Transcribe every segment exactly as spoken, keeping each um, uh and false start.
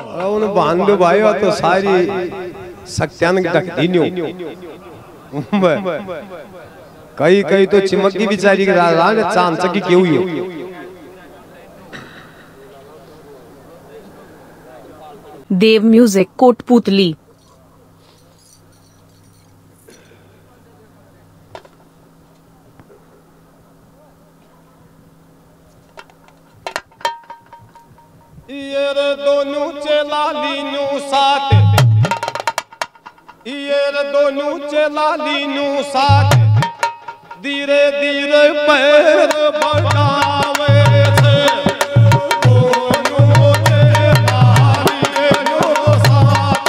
उन बांधो भाई तो सारी शक्तियान ढक दीन्यो कई कई तो चिमकी बिचारी के राजा ने चांद चकी क्यों ही देव म्यूजिक कोटपुतली। ये रे दोनों चला लीनू साथ ये रे दोनों चला लीनू साथ धीरे धीरे पैर बढ़ावे छे दोनों चला लीनू साथ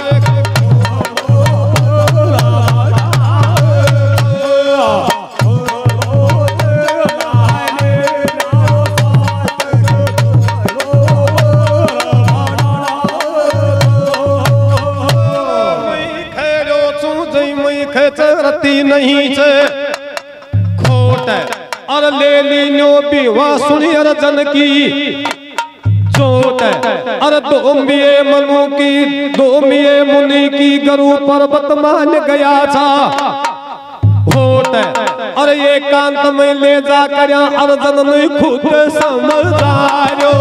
चरती नहीं छे खोट और ले लीनो बीवा सुनी अर्जन की चोट और दो मिये मनु की दो मिये मुनि की गरु पर्वत मान गया था होट और ये कांत में ले जा कर अर्जन ने खुद समझायो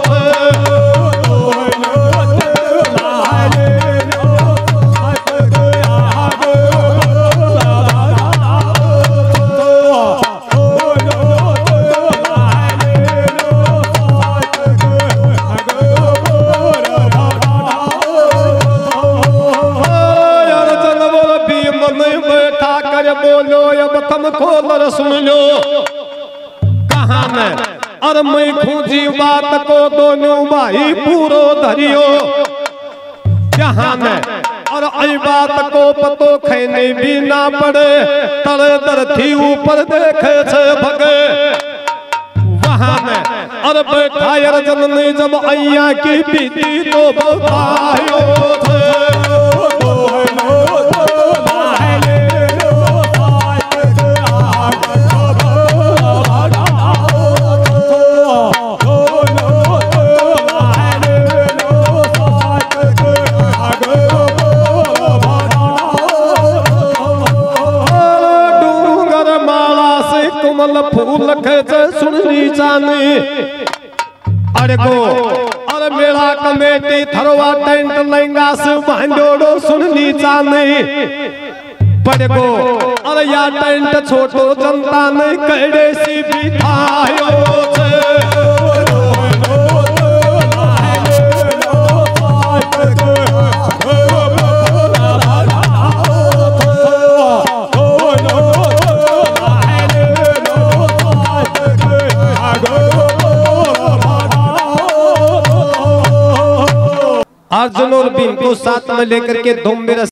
बोलो अब तुम खोल सुन लो कहां में और मैं खूंजी बात को दोनों भाई पूरो धरियो जहां में और आई बात को पतो खेने भी ना पड़े तले धरती ऊपर देखे छे भगे वहां में और बैठा अर्जुन ने जब अय्या की बीती तो बतायो थे फूल खेचे सुननी जाने अरे को अरे मेरा कमेटी थरवा टेंट लहंगा से बांधोड़ो सुननी जाने पर को अरे या टेंट छोटो जनता ने कड़े सी बिठायो छे अर्जुन और भीम को साथ में लेकर के धूम मेरा